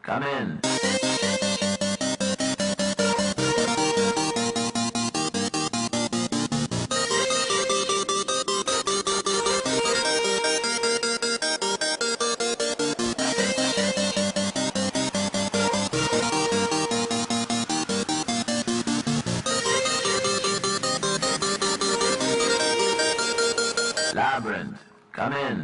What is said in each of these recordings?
come in. Labyrinth, come in.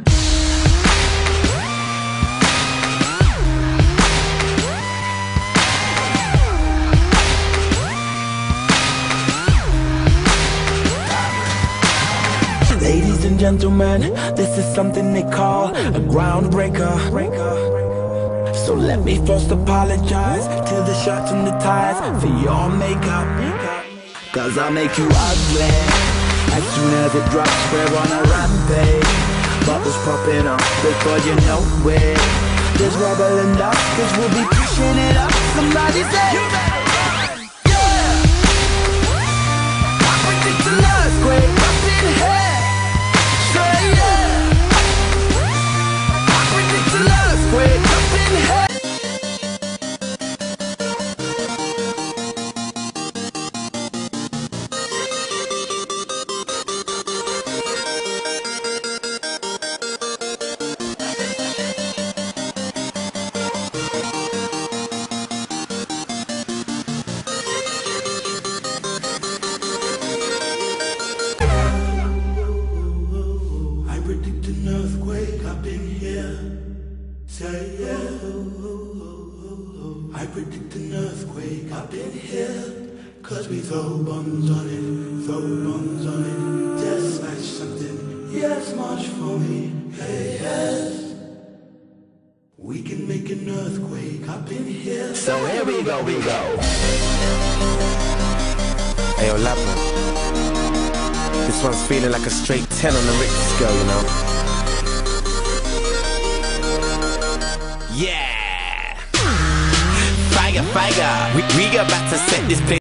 Ladies and gentlemen, this is something they call a groundbreaker. So let me first apologize to the shirts and the ties for your makeup. Cause I'll make you ugly as soon as it drops. We're on a rampage, bubbles popping up before you know it. There's rubble and dust, cause we'll be pushing it up. Somebody say, you better run, yeah. I predict an earthquake up in here. Say yeah. I predict an earthquake up in here. Predict an earthquake up in here. Say yeah. I predict an earthquake up in here. Cause we throw bombs on it, throw bombs on it. Just like something, yes, march for me. Hey, yes. We can make an earthquake up in here. So here we go, Hey, yo, Labyrinth. This one's feeling like a straight 10 on the Richter scale, you know? Yeah! Fire, fire! We about to set this place.